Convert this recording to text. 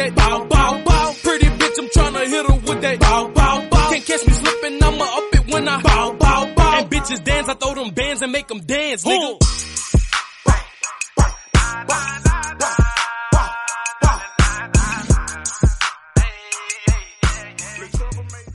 that bow, bow, bow. Pretty bitch, I'm tryna hit her with that bow, bow, bow. Can't catch me slipping, I'ma up it when I bow, bow, bow. And bitches dance, I throw them bands and make them dance, nigga.